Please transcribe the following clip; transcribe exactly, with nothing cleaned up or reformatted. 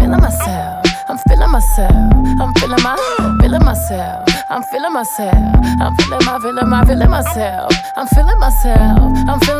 feeling myself. I'm feeling myself. I'm feeling my, feeling myself. I'm feeling myself. I'm feeling my, feeling my, feeling myself. I'm feeling myself. I'm feeling